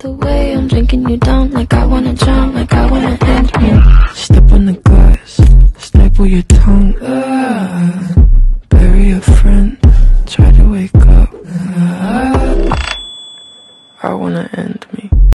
the way I'm drinking you down, like I wanna drown, like I wanna end me. Step on the glass, staple your tongue.